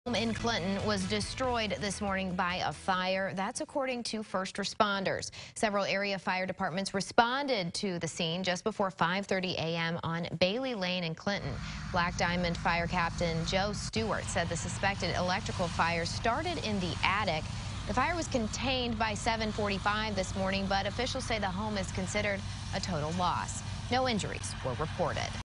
Home in Clinton was destroyed this morning by a fire. That's according to first responders. Several area fire departments responded to the scene just before 5:30 a.m. on Bailey Lane in Clinton. Black Diamond Fire Captain Joe Stewart said the suspected electrical fire started in the attic. The fire was contained by 7:45 this morning, but officials say the home is considered a total loss. No injuries were reported.